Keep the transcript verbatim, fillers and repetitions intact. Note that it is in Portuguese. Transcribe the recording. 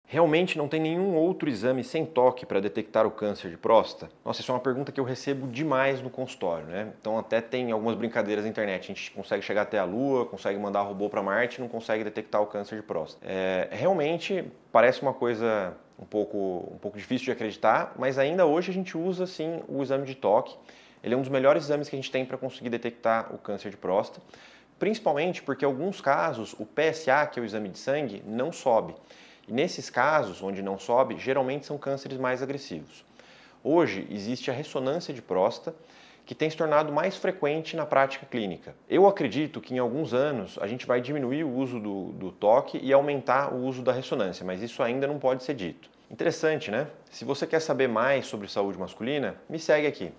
Realmente não tem nenhum outro exame sem toque para detectar o câncer de próstata? Nossa, isso é uma pergunta que eu recebo demais no consultório, né? Então até tem algumas brincadeiras na internet. A gente consegue chegar até a Lua, consegue mandar robô para Marte e não consegue detectar o câncer de próstata. É, realmente parece uma coisa um pouco, um pouco difícil de acreditar, mas ainda hoje a gente usa sim o exame de toque. Ele é um dos melhores exames que a gente tem para conseguir detectar o câncer de próstata, principalmente porque em alguns casos o P S A, que é o exame de sangue, não sobe. E nesses casos, onde não sobe, geralmente são cânceres mais agressivos. Hoje existe a ressonância de próstata, que tem se tornado mais frequente na prática clínica. Eu acredito que em alguns anos a gente vai diminuir o uso do, do toque e aumentar o uso da ressonância, mas isso ainda não pode ser dito. Interessante, né? Se você quer saber mais sobre saúde masculina, me segue aqui.